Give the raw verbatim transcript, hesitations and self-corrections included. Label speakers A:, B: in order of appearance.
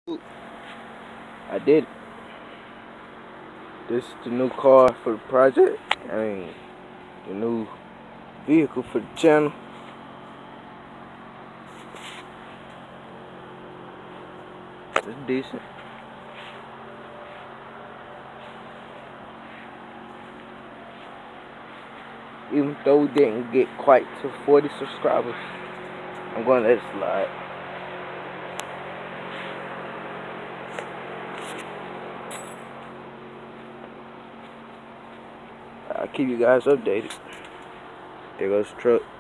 A: I did it. This is the new car for the project. I mean, the new vehicle for the channel. It's decent. Even though we didn't get quite to forty subscribers, I'm gonna let it slide. I'll keep you guys updated. There goes the truck.